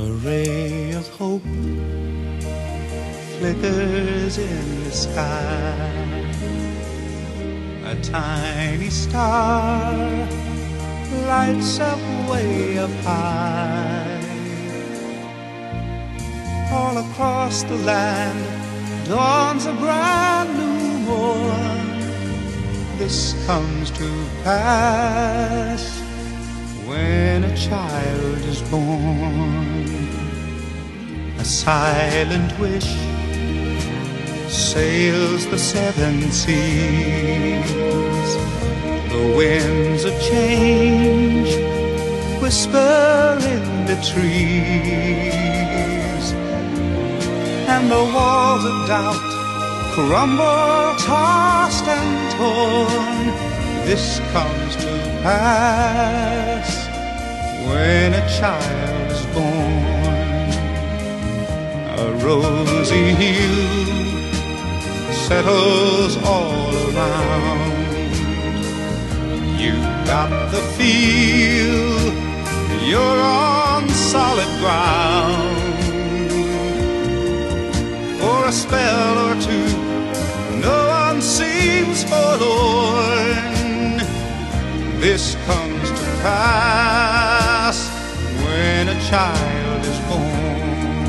A ray of hope flickers in the sky. A tiny star lights up way up high. All across the land dawns a brand new morn. This comes to pass when a child is born. A silent wish sails the seven seas. The winds of change whisper in the trees, and the walls of doubt crumble, tossed and torn. This comes to pass when a child is born. A rosy hue settles all around. You've got the feel you're on solid ground. For a spell or two, no one seems forlorn. This comes to pass when a child is born.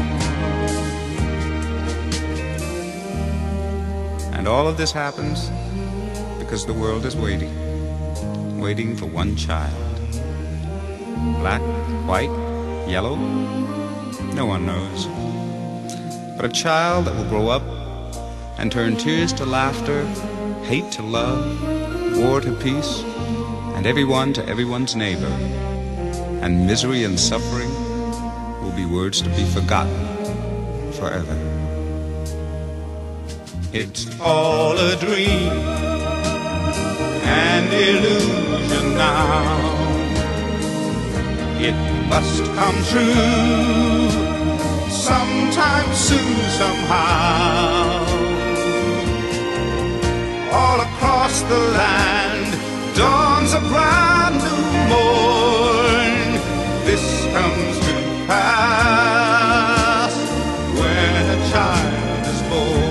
And all of this happens because the world is waiting for one child. Black, white, yellow, no one knows. But a child that will grow up and turn tears to laughter, hate to love, war to peace, and everyone to everyone's neighbor. And misery and suffering will be words to be forgotten forever. It's all a dream, an illusion now. It must come true sometime soon, somehow. All across the land dawns a brand new morn. This comes to pass when a child is born.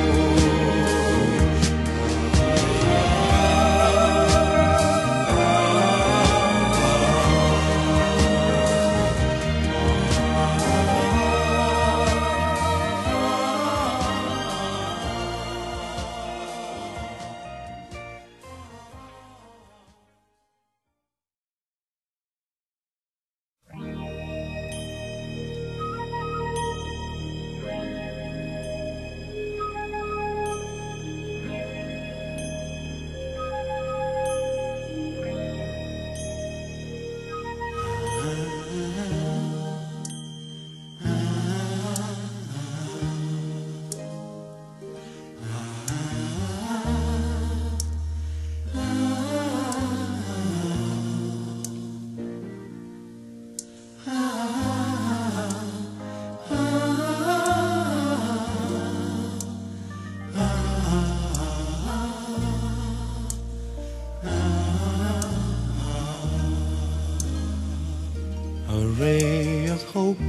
A ray of hope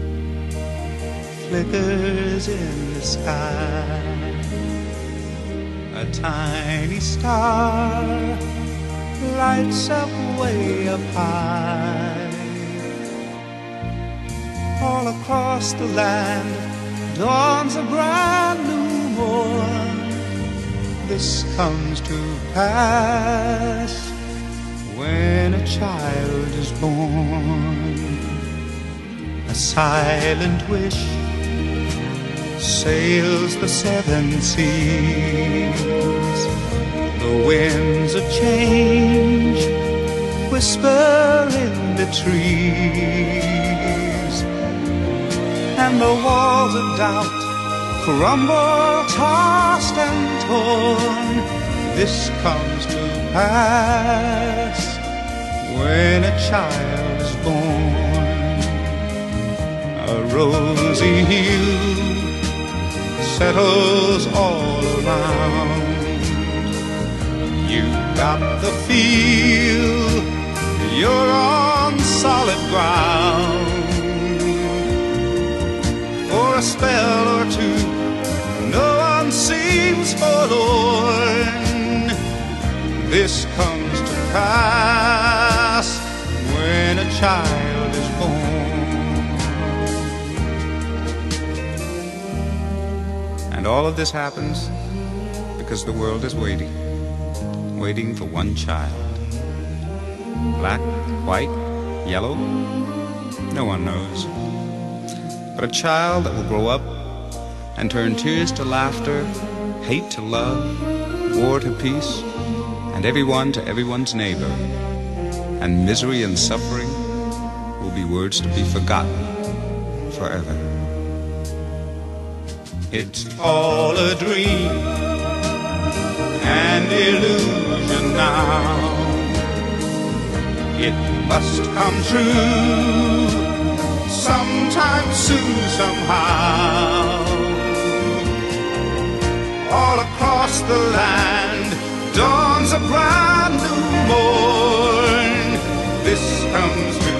flickers in the sky. A tiny star lights up way up high. All across the land dawns a brand new morn. This comes to pass when a child is born. A silent wish sails the seven seas. The winds of change whisper in the trees, and the walls of doubt crumble, tossed and torn. This comes to pass when a child is born. A rosy hue settles all around. You've got the feel you're on solid ground. spell or two, no one seems forlorn. This comes to pass when a child is born. And all of this happens because the world is waiting for one child. Black, white, yellow, no one knows. But a child that will grow up and turn tears to laughter, hate to love, war to peace, and everyone to everyone's neighbor. And misery and suffering will be words to be forgotten forever. It's all a dream, an illusion now. It must come true sometime soon, somehow. All across the land dawns a brand new morn. This comes to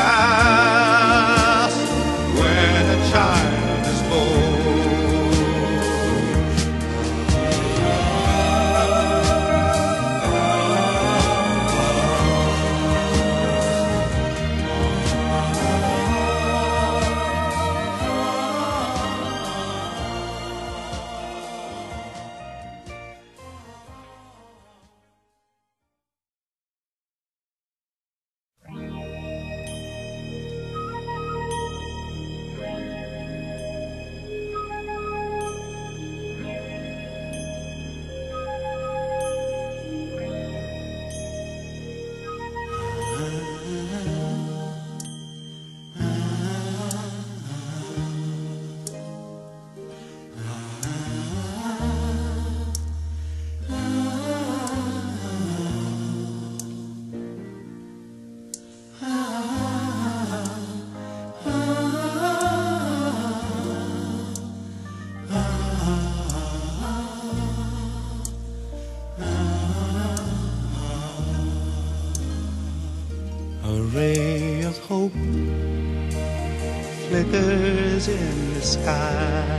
pass when a child is born. A ray of hope flickers in the sky.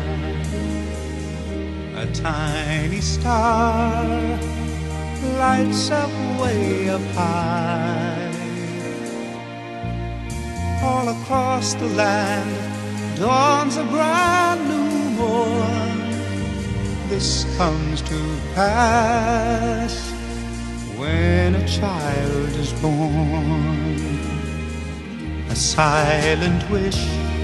A tiny star lights up way up high. All across the land dawns a brand new morn. This comes to pass when a child is born. A silent wish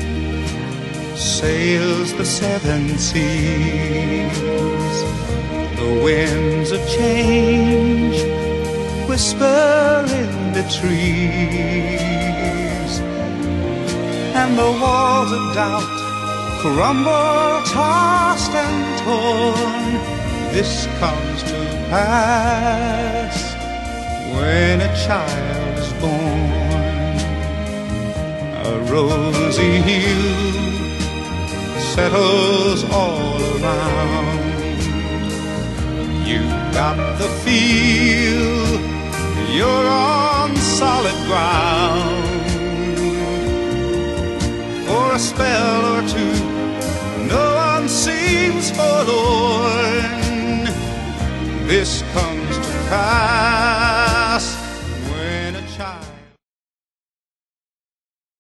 sails the seven seas. The winds of change whisper in the trees, and the walls of doubt crumble, tossed and torn. This comes to pass when a child is born. A rosy hue settles all around. You got the feel you're on solid ground. For a spell or two, no one seems forlorn. This comes to pass